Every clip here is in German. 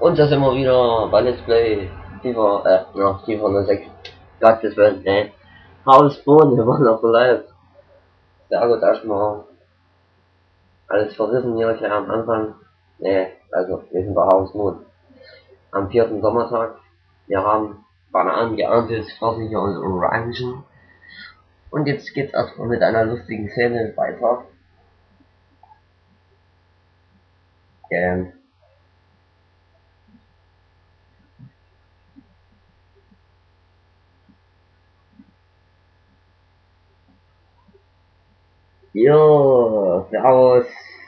Und das immer wieder bei Let's Play FIFA, ja, FIFA 06. Gratis werden, Hausboden, wir waren noch live. Sehr gut, erstmal alles verrissen hier gleich am Anfang. Also, wir sind bei Hausmod. Am 4. Sommertag. Wir haben Bananen geerntet, fertig und orangen. Und jetzt geht's erstmal mit einer lustigen Szene weiter. Ähm, jo, servus.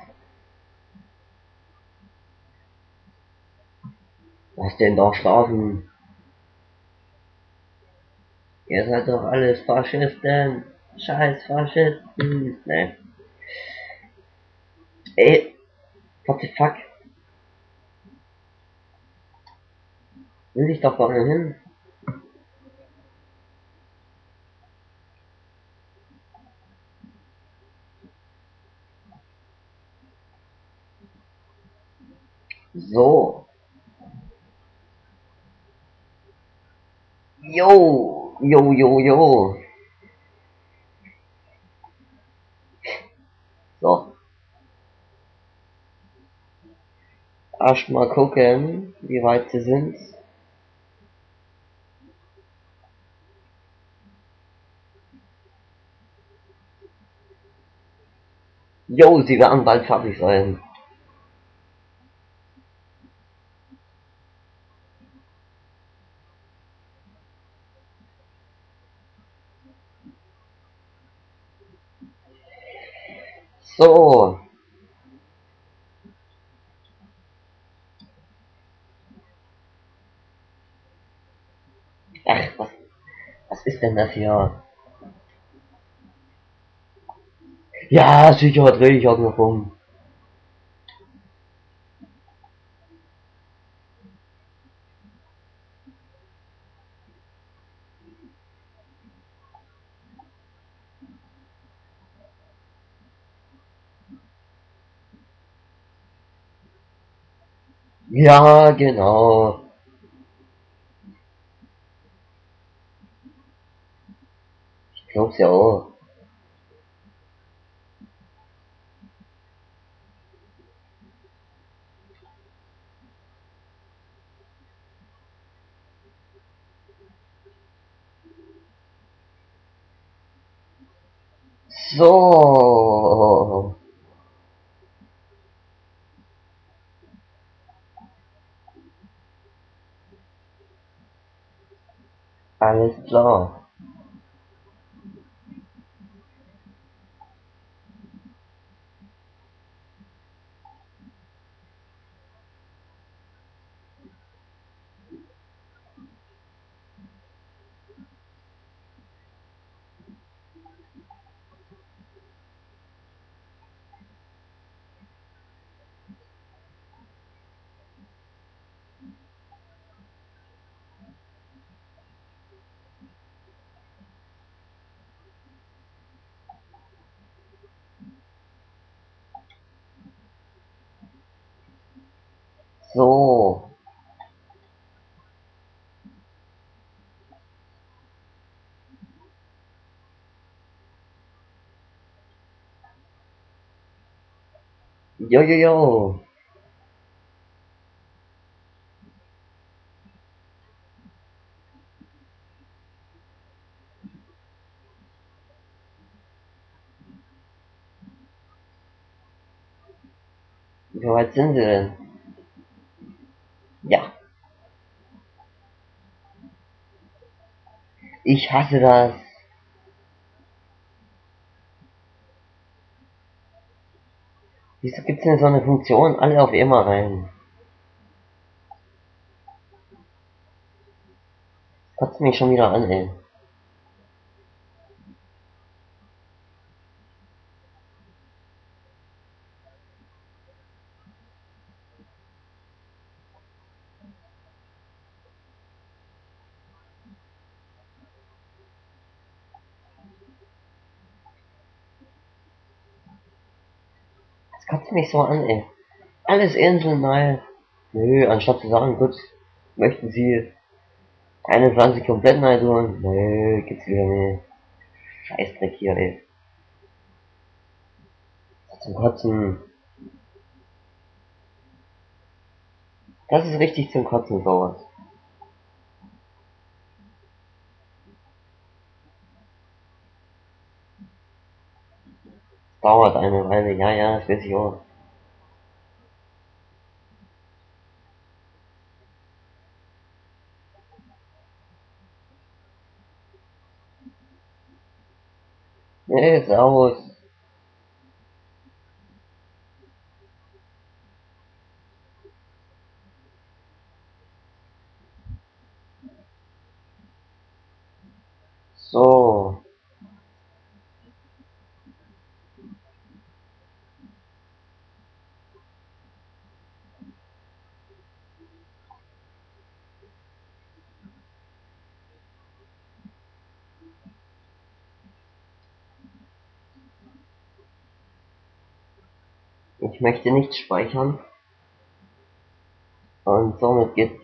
Was denn da schlafen? Ihr seid doch alles Faschisten. Scheiß Faschisten. Ne. Ey, what the fuck? Will ich doch gar nicht hin. So. Jo, jo. So. Erstmal gucken, wie weit sie sind. Jo, sie werden bald fertig sein. So. Ach, was ist denn das hier? Ja, sicher drehe ich auch noch rum. Ja, genau. Ich glaub's ja auch. So. Alles klar. So. Jo. Wie weit sind sie denn? Ja. Ich hasse das. Wieso gibt's denn so eine Funktion? Alle auf immer rein. Kotzt mich schon wieder an, ey. Das kotzt mich so an, ey. Alles Inseln, nein. Nö, anstatt zu sagen, gut, möchten Sie eine Pflanze komplett neu tun? Nö, gibt's wieder nicht. Scheißdreck hier, ey. Zum Kotzen. Das ist richtig zum Kotzen, sowas. Dauert eine Weile, ja, ja, das weiß ich auch. Nee, servus. So. Ich möchte nicht speichern. Und somit geht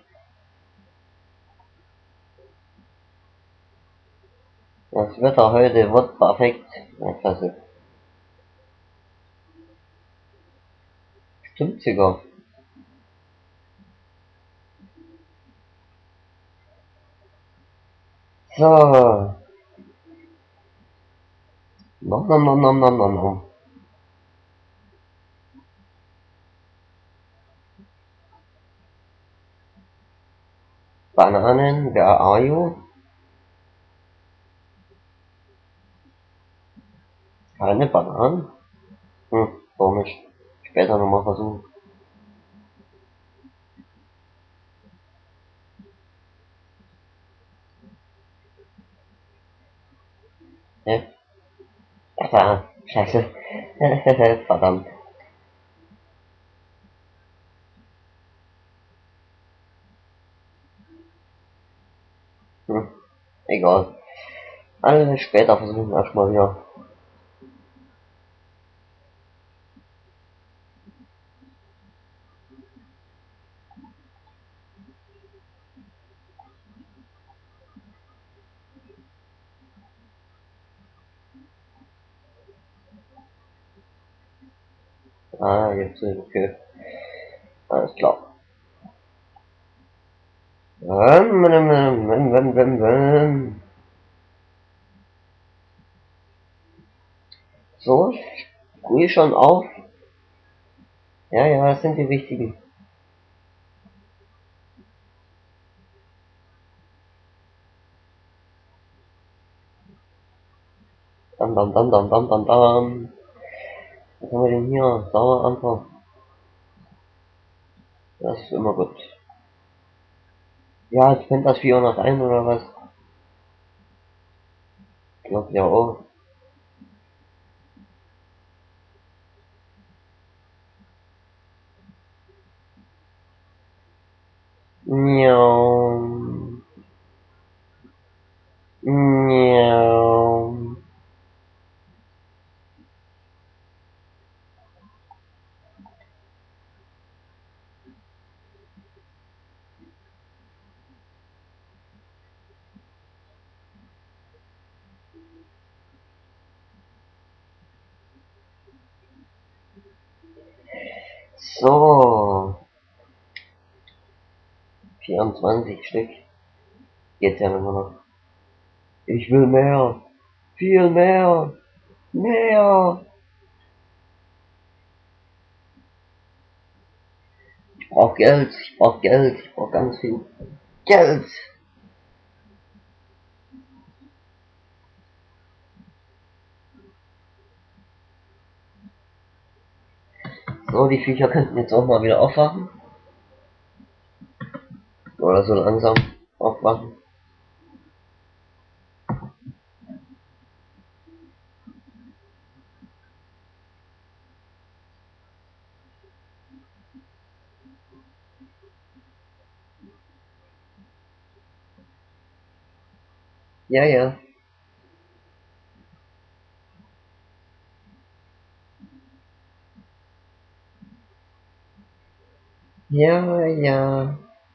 das Wetter heute wird perfekt. Ja, klasse. Stimmt sogar. So. Nom nom nom nom nom nom nom. Bananen, where are you? Keine Bananen? Komisch. Später nochmal versuchen. Hä? Ach da, scheiße. Verdammt. Hm, egal. Also später versuchen erstmal wieder. Ah, jetzt okay. Alles klar. So, ruhig schon auf. Ja, ja, das sind die wichtigen. Dam, dam, dam, dam, dam, dam, dam. Was haben wir denn hier? Sauerampfer. Das ist immer gut. Ja, jetzt fängt das 400 ein oder was? Ich glaube ja auch. Miau. Miau. So. 24 Stück. Geht's ja immer noch. Ich will mehr. Viel mehr. Mehr. Ich brauch Geld. Ich brauch Geld. Ich brauch ganz viel Geld. So, die Viecher könnten jetzt auch mal wieder aufwachen. Oder so langsam aufwachen. Ja, ja. Ja, ja.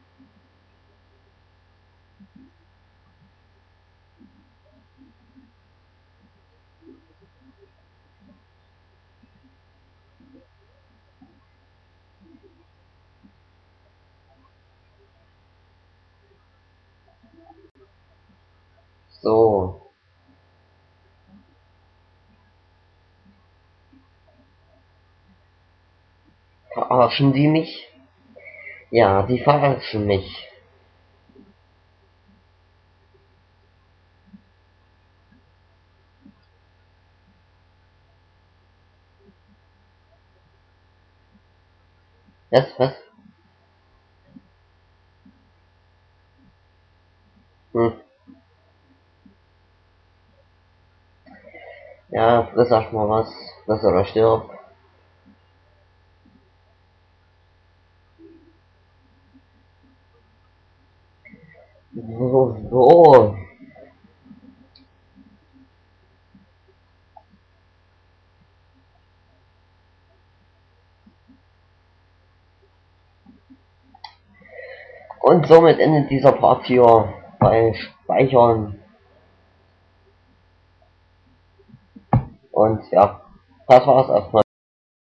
So. Verarschen die mich? Ja, die verarschen mich. Was? Hm. Ja, friss erstmal was. Friss oder stirb. So. Und somit endet dieser Part hier bei Speichern. Und ja, das war's erstmal.